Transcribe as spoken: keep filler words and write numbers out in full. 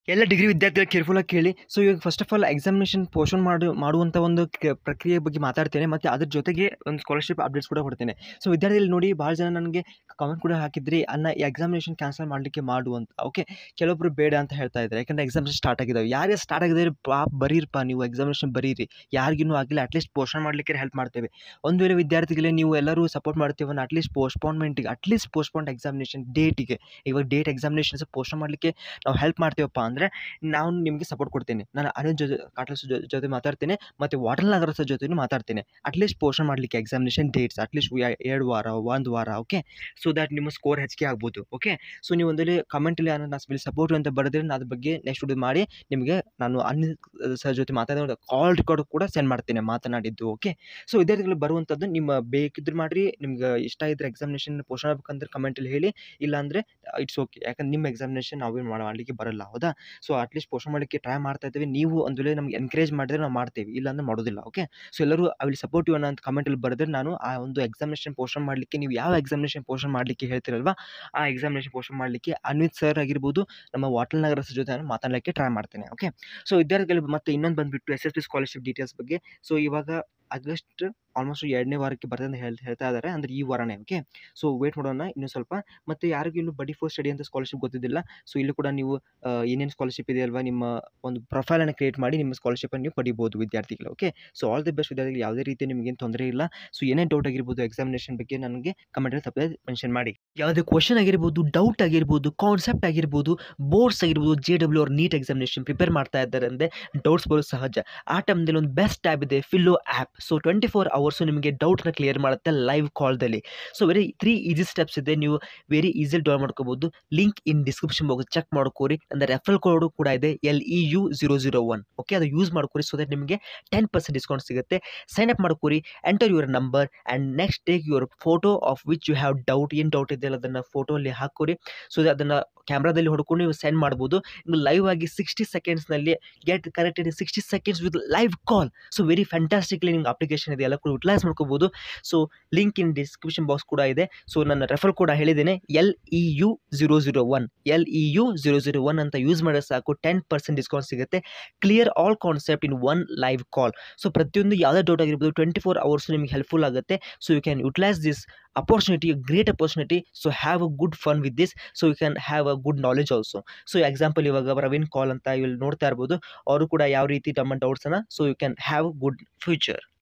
ಎಲ್ಲ ಡಿಗ್ರಿ ವಿದ್ಯಾರ್ಥಿಗಳು ಕೇರ್ಫುಲ್ಲಾಗಿ ಕೇಳಿ. ಸೊ ಇವಾಗ first of all examination postpone ಮಾಡು ಮಾಡುವಂಥ ಒಂದು ಕ ಪ್ರಕ್ರಿಯೆ ಬಗ್ಗೆ ಮಾತಾಡ್ತೇನೆ ಮತ್ತು ಅದ್ರ ಜೊತೆಗೆ ಒಂದು ಸ್ಕಾಲರ್‌ಶಿಪ್ ಅಪ್ಡೇಟ್ಸ್ ಕೂಡ ಕೊಡ್ತೇನೆ. ಸೊ ವಿದ್ಯಾರ್ಥಿಗಳು ನೋಡಿ ಭಾಳ ಜನ ನನಗೆ ಕಮೆಂಟ್ ಕೂಡ ಹಾಕಿದ್ರಿ, ಅಣ್ಣ ಎಕ್ಸಾಮಿನೇಷನ್ ಕ್ಯಾನ್ಸಲ್ ಮಾಡಲಿಕ್ಕೆ ಮಾಡು ಅಂತ. ಓಕೆ, ಕೆಲವೊಬ್ಬರು ಬೇಡ ಅಂತ ಹೇಳ್ತಾ ಇದ್ದಾರೆ, ಯಾಕಂದರೆ ಎಕ್ಸಾಮಿನೇಷನ್ ಸ್ಟಾರ್ಟ್ ಆಗಿದ್ದಾವೆ. ಯಾರಿಗೆ ಸ್ಟಾರ್ಟ್ ಆಗಿದ್ದಾರೆ ಪಾಪ ಬರೀರಪ್ಪ, ನೀವು ಎಕ್ಸಾಮಿನೇಷನ್ ಬರೀರಿ. ಯಾರಿಗಿನ್ನೂ ಆಗಿಲ್ಲ ಅಟ್ಲೀಸ್ಟ್ ಪೋಸ್ಟ್‌ಪೋನ್ ಮಾಡಲಿಕ್ಕೆ ಹೆಲ್ಪ್ ಮಾಡ್ತೇವೆ. ಒಂದು ವೇಳೆ ವಿದ್ಯಾರ್ಥಿಗಳೇ ನೀವು ಎಲ್ಲರೂ ಸಪೋರ್ಟ್ ಮಾಡ್ತೀವನ್ನ ಅಟ್ಲೀಸ್ಟ್ ಪೋಸ್ಟ್‌ಪೋನ್‌ಮೆಂಟಿಗೆ ಅಟ್ಲೀಸ್ಟ್ ಪೋಸ್ಟ್‌ಪೋನ್ಡ್ ಎಕ್ಸಾಮಿನೇಷನ್ ಡೇಟಿಗೆ, ಇವಾಗ ಡೇಟ್ ಎಕ್ಸಾಮಿನೇಷನ್ಸ್ ಪೋಸ್ಟ್‌ಪೋನ್ ಮಾಡಲಿಕ್ಕೆ ನಾವು ಹೆಲ್ಪ್ ಮಾಡ್ತೀವಪ್ಪ ಅಂದರೆ ನಾನು ನಿಮಗೆ ಸಪೋರ್ಟ್ ಕೊಡ್ತೇನೆ. ನಾನು ಅನಿಲ್ ಜೊತೆ ಕಾಟಲ್ ಜೊ ಜೊತೆ ಮಾತಾಡ್ತೇನೆ ಮತ್ತು ವಾಟಲ್ ನಾಗರಾಜ್ ಸರ್ ಜೊತೆನೂ ಮಾತಾಡ್ತೇನೆ. ಅಟ್ಲೀಸ್ಟ್ ಪೋಸ್ಟ್‌ಪೋನ್ ಮಾಡಲಿಕ್ಕೆ ಎಕ್ಸಾಮಿನೇಷನ್ ಡೇಟ್ಸ್ ಅಟ್ಲೀಸ್ಟ್ ಎರಡು ವಾರ, ಒಂದು ವಾರ. ಓಕೆ, ಸೊ ದ್ಯಾಟ್ ನಿಮ್ಮ ಸ್ಕೋರ್ ಹೆಚ್ಚಿಗೆ ಆಗ್ಬೋದು. ಓಕೆ, ಸೊ ನೀವು ಒಂದು ವೇಳೆ ಕಮೆಂಟಲ್ಲಿ ನಾನು ನಾನು ಸಪೋರ್ಟ್ ಅಂತ ಬರೆದ್ರೆ ನಾನು ಅದ್ರ ಬಗ್ಗೆ ನೆಕ್ಸ್ಟ್ ವಿಡಿಯೋ ಮಾಡಿ ನಿಮಗೆ ನಾನು ಅನಿಲ್ ಸರ್ ಜೊತೆ ಮಾತಾಡೋ ಕಾಲ್ ರೆಕಾರ್ಡ್ ಕೂಡ ಸೆಂಡ್ ಮಾಡ್ತೇನೆ ಮಾತನಾಡಿದ್ದು. ಓಕೆ, ಸೊ ವಿದ್ಯಾರ್ಥಿಗಳು ಬರುವಂಥದ್ದು ನಿಮ್ಮ ಬೇಕಿದ್ರೆ ಮಾಡಿರಿ, ನಿಮ್ಗೆ ಇಷ್ಟ ಇದ್ದರೆ ಎಕ್ಸಾಮಿನೇಷನ್ ಪೋಸ್ಟ್‌ಪೋನ್ ಆಗ್ಬೇಕಂದ್ರೆ ಕಮೆಂಟಲ್ಲಿ ಹೇಳಿ, ಇಲ್ಲಾಂದರೆ ಇಟ್ಸ್ ಓಕೆ. ಯಾಕಂದ್ರೆ ನಿಮ್ಮ ಎಕ್ಸಾಮಿನೇಷನ್ ನಾವೇನು ಮಾಡಲಿಕ್ಕೆ ಬರಲ್ಲ, ಹೌದಾ? ಸೊ ಅಟ್ಲೀಸ್ಟ್ ಪೋಸ್ಟ್‌ಪೋನ್ ಮಾಡಲಿಕ್ಕೆ ಟ್ರೈ ಮಾಡ್ತಾ ಇದ್ದೀವಿ. ನೀವು ಒಂದು ವೇಳೆ ನಮ್ಗೆ ಎನ್ಕರೇಜ್ ಮಾಡಿದ್ರೆ ನಾವು ಮಾಡ್ತೇವೆ, ಇಲ್ಲಾಂದ್ರೆ ಮಾಡೋದಿಲ್ಲ. ಓಕೆ, ಸೊ ಎಲ್ಲರೂ ಐ ವಿಲ್ ಸಪೋರ್ಟ್ ಯು ಅಂತ ಕಮೆಂಟಲ್ಲಿ ಬರೆದ್ರೆ ನಾನು ಆ ಒಂದು ಎಕ್ಸಾಮಿನೇಷನ್ ಪೋಸ್ಟ್‌ಪೋನ್ ಮಾಡಲಿಕ್ಕೆ, ನೀವು ಯಾವ ಎಕ್ಸಾಮಿನೇಷನ್ ಪೋಸ್ಟ್‌ಪೋನ್ ಮಾಡಲಿಕ್ಕೆ ಹೇಳ್ತೀರಲ್ವಾ, ಆ ಎಕ್ಸಾಮಿನೇಷನ್ ಪೋಸ್ಟ್‌ಪೋನ್ ಮಾಡಲಿಕ್ಕೆ ಅನ್ವಿತ್ ಸರ್ ಆಗಿರ್ಬೋದು, ನಮ್ಮ ವಾಟಲ್ ನಾಗರಾಜ್ ಸರ್ ಜೊತೆ ನಾನು ಮಾತಾಡಲಿಕ್ಕೆ ಟ್ರೈ ಮಾಡ್ತೇನೆ. ಓಕೆ, ಸೊ ವಿದ್ಯಾರ್ಥಿಗಳು ಮತ್ತೆ ಇನ್ನೊಂದು ಬಂದುಬಿಟ್ಟು S S P scholarship details ಬಗ್ಗೆ. ಸೊ ಇವಾಗ ಆಗಸ್ಟ್ ಆಲ್ಮೋಸ್ಟ್ ಎರಡನೇ ವಾರಕ್ಕೆ ಬರ್ತದೆ ಅಂತ ಹೇಳ್ ಹೇಳ್ತಾ ಇದ್ದಾರೆ, ಅಂದರೆ ಈ ವಾರನೇ. ಓಕೆ, ಸೊ ವೇಟ್ ಮಾಡೋಣ ಇನ್ನೂ ಸ್ವಲ್ಪ. ಮತ್ತು ಯಾರಿಗೂ ಇನ್ನೂ ಬಡಿ ಫಾರ್ ಸ್ಟಡಿ ಅಂತ ಸ್ಕಾಲರ್‌ಶಿಪ್ ಗೊತ್ತಿದ್ದಿಲ್ಲ, ಸೊ ಇಲ್ಲೂ ಕೂಡ ನೀವು ಏನೇನು ಸ್ಕಾಲರ್‌ಶಿಪ್ ಇದೆ ಅಲ್ವಾ, ನಿಮ್ಮ ಒಂದು ಪ್ರೊಫೈಲನ್ನು ಕ್ರಿಯೇಟ್ ಮಾಡಿ ನಿಮ್ಮ ಸ್ಕಾಲರ್‌ಶಿಪ್ಪನ್ನು ನೀವು ಪಡಿಬೋದು ವಿದ್ಯಾರ್ಥಿಗಳು. Okay, so all the best ವಿದ್ಯಾರ್ಥಿಗಳು. ಯಾವುದೇ ರೀತಿ ನಿಮಗೇನು ತೊಂದರೆ ಇಲ್ಲ. ಸೊ ಏನೇ ಡೌಟ್ ಆಗಿರ್ಬೋದು ಎಕ್ಸಾಮಿನೇಷನ್ ಬಗ್ಗೆ ನನಗೆ ಕಮೆಂಟಲ್ಲಿ ತಪ್ಪದೆ ಮೆನ್ಷನ್ ಮಾಡಿ. ಯಾವುದೇ ಕ್ವಶನ್ ಆಗಿರ್ಬೋದು, ಡೌಟ್ ಆಗಿರ್ಬೋದು, ಕಾನ್ಸೆಪ್ಟ್ ಆಗಿರ್ಬೋದು, ಬೋರ್ಡ್ಸ್ ಆಗಿರ್ಬೋದು, ಜೆ ಡಬ್ಲ್ಯೂ ಅವ್ರು ನೀಟ್ ಎಕ್ಸಾಮಿನೇಷನ್ ಪ್ರಿಪೇರ್ ಮಾಡ್ತಾ ಇದ್ದಾರೆ ಅಂದರೆ ಡೌಟ್ಸ್ ಬರೋದು ಸಹಜ. ಆ ಟೈಮ್ದಲ್ಲಿ ಒಂದು ಬೆಸ್ಟ್ ಟ್ಯಾಬ್ ಇದೆ, Filo app. So twenty four hours ನಿಮಗೆ ಡೌಟ್ನ ಕ್ಲಿಯರ್ ಮಾಡುತ್ತೆ ಲೈವ್ ಕಾಲ್ದಲ್ಲಿ. So very three easy steps ಇದೆ, ನೀವು ವೆರಿ ಈಸಿಲಿ ಡೌನ್ ಮಾಡ್ಕೋಬೋದು. Link in description box check ಮಾಡ್ಕೋರಿ. ಅಂದರೆ ರೆಫರಲ್ ಕೋಡು ಕೂಡ ಇದೆ, L E U zero zero one. Okay, ಅದು ಯೂಸ್ ಮಾಡ್ಕೋರಿ. ಸೊ ದಟ್ ನಿಮಗೆ ಟೆನ್ ಪರ್ಸೆಂಟ್ ಡಿಸ್ಕೌಂಟ್ ಸಿಗುತ್ತೆ. ಸೈನ್ ಅಪ್ ಮಾಡ್ಕೋರಿ, enter your number and next take your photo of which you have doubt. ಏನು ಡೌಟ್ ಇದೆಯಲ್ಲ ಅದನ್ನು ಫೋಟೋ ಅಲ್ಲಿ ಹಾಕೋರಿ. ಸೊ ಅದನ್ನು ಕ್ಯಾಮ್ರಾದಲ್ಲಿ ಹೊಡ್ಕೊಂಡು ನೀವು ಸೆಂಡ್ ಮಾಡ್ಬೋದು. ನೀವು ಲೈವ್ ಆಗಿ ಸಿಕ್ಸ್ಟಿ ಸೆಕೆಂಡ್ಸ್ನಲ್ಲಿ get connected in sixty seconds with live call. So very fantastically ನಿಮ್ಗೆ ಅಪ್ಲಿಕೇಶನ್ ಇದೆ, ಎಲ್ಲ ಕೂಡ ಯುಟಿಲೈಸ್ ಮಾಡ್ಕೋಬೋದು. So link in description box ಕೂಡ ಇದೆ. ಸೊ ನನ್ನ ರೆಫರ್ ಕೂಡ ಹೇಳಿದ್ದೇನೆ, L E U zero zero one L E U zero zero one ಅಂತ ಯೂಸ್ ಮಾಡಿದ್ರೆ ಸಾಕು, ಟೆನ್ ಪರ್ಸೆಂಟ್ ಡಿಸ್ಕೌಂಟ್ ಸಿಗುತ್ತೆ. Clear all concept in one live call. So ಪ್ರತಿಯೊಂದು ಯಾವುದೇ ಡೌಟ್ ಆಗಿರ್ಬೋದು ಟ್ವೆಂಟಿ ಫೋರ್ ಅವರ್ಸ್ ನಿಮಗೆ ಹೆಲ್ಪ್ಫುಲ್ ಆಗುತ್ತೆ. So you can utilise this opportunity, a great opportunity. So have a good fun with this, so you can have a good knowledge also. So example ಇವಾಗ ಪ್ರವೀಣ್ ಕಾಲ್ ಅಂತ ಇಲ್ಲಿ ನೋಡ್ತಾ ಇರ್ಬೋದು, ಅವರು ಕೂಡ ಯಾವ ರೀತಿ ತಮ್ಮ ಡೌಟ್ಸನ್ನು, so you can have good future.